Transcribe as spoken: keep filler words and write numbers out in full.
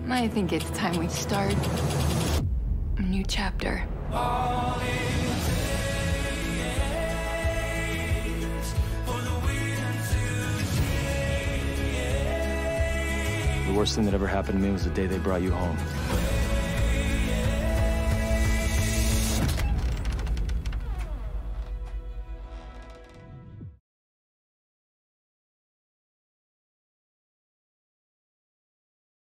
I think it's time we start a new chapter. The worst thing that ever happened to me was the day they brought you home.